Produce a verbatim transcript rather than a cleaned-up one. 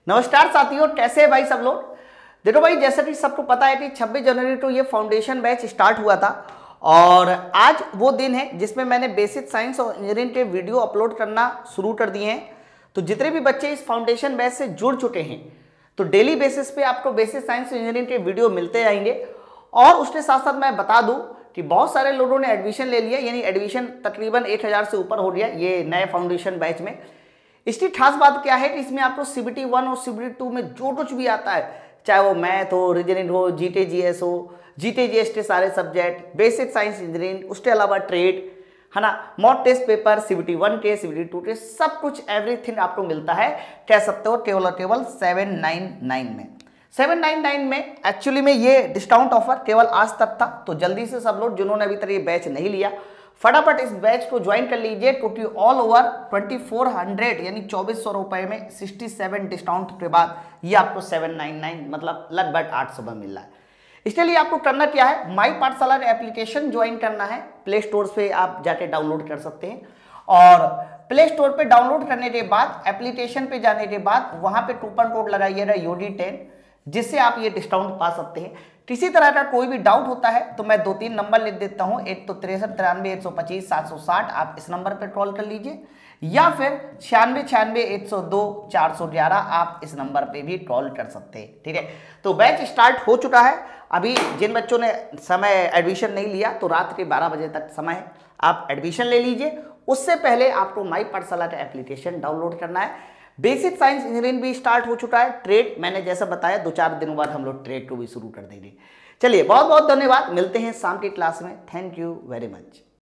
नमस्कार साथियों, कैसे हैं भाई सब लोग। देखो भाई, जैसा कि सबको पता है कि छब्बीस जनवरी को ये फाउंडेशन बैच स्टार्ट हुआ था और आज वो दिन है जिसमें मैंने बेसिक साइंस और इंजीनियरिंग के वीडियो अपलोड करना शुरू कर दिए हैं। तो जितने भी बच्चे इस फाउंडेशन बैच से जुड़ चुके हैं तो डेली बेसिस पे आपको बेसिक साइंस और इंजीनियरिंग के वीडियो मिलते जाएंगे। और उसके साथ साथ मैं बता दूं कि बहुत सारे लोगों ने एडमिशन ले लिया, यानी एडमिशन तकरीबन एक हज़ार से ऊपर हो गया ये नए फाउंडेशन बैच में। इसकी खास बात क्या है कि इसमें आपको सीबीटी वन और सीबीटी टू में जो कुछ भी आता है, चाहे वो मैथ हो, रीजनिंग हो, जीटे जीएस हो, जीटे जीएस के सारे सब्जेक्ट, बेसिक साइंस इंजीनियरिंग, उसके अलावा ट्रेड, है ना, mock test paper, CBT one के, सीबीटी टू के, सब कुछ एवरीथिंग आपको मिलता है, कह सकते हो केवल और केवल सेवन नाइन नाइन में। सेवन नाइन नाइन में एक्चुअली में ये डिस्काउंट ऑफर केवल आज तक था, तो जल्दी से सब लोग जिन्होंने अभी तक ये बैच नहीं लिया फटाफट इस बैच को ज्वाइन कर लीजिए, क्योंकि all over twenty four hundred यानी चौबीस सौ रुपए में सिक्सटी सेवन डिस्काउंट के बाद ये आपको सेवन नाइन नाइन मतलब लगभग आठ सौ में मिल रहा है। इसके लिए आपको करना क्या है, माई पाठशाला एप्लीकेशन ज्वाइन करना है। प्ले स्टोर पे आप जाके डाउनलोड कर सकते हैं और प्ले स्टोर पे डाउनलोड करने के बाद एप्लीकेशन पे जाने के बाद वहां पे कूपन कोड लगाइएगा योडी टेन, जिससे आप ये डिस्काउंट पा सकते हैं। किसी तरह का कोई भी डाउट होता है तो मैं दो तीन नंबर लिख देता हूँ, एक तो तिरसठ तिरानवे एक सौ पच्चीस सात सौ साठ, आप इस नंबर पर कॉल कर लीजिए, या फिर छियानवे छियानवे एक सौ दो चार सौ ग्यारह आप इस नंबर पे भी कॉल कर सकते हैं। ठीक है, तो बैच स्टार्ट हो चुका है। अभी जिन बच्चों ने समय एडमिशन नहीं लिया तो रात के बारह बजे तक समय है, आप एडमिशन ले लीजिए। उससे पहले आपको माई पाठशाला का एप्लीकेशन डाउनलोड करना है। बेसिक साइंस इंजीनियरिंग भी स्टार्ट हो चुका है। ट्रेड मैंने जैसा बताया दो चार दिनों बाद हम लोग ट्रेड को भी शुरू कर देंगे। चलिए, बहुत बहुत धन्यवाद, मिलते हैं शाम की क्लास में। Thank you very much.